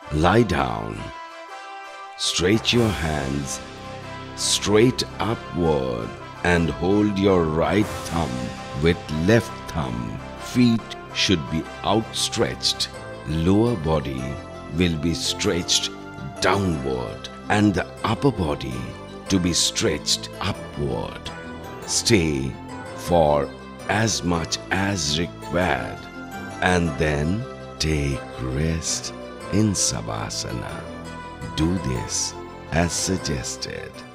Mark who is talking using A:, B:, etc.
A: Lie down. Stretch your hands straight upward and hold your right thumb with left thumb. Feet should be outstretched. Lower body will be stretched downward and the upper body to be stretched upward. Stay for as much as required and then take rest in Savasana. Do this as suggested.